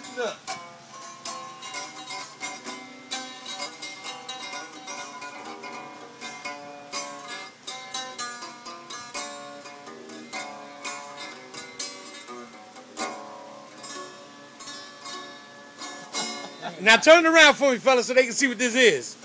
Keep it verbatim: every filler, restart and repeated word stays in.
Lift it up. Now turn it around for me, fellas, so they can see what this is.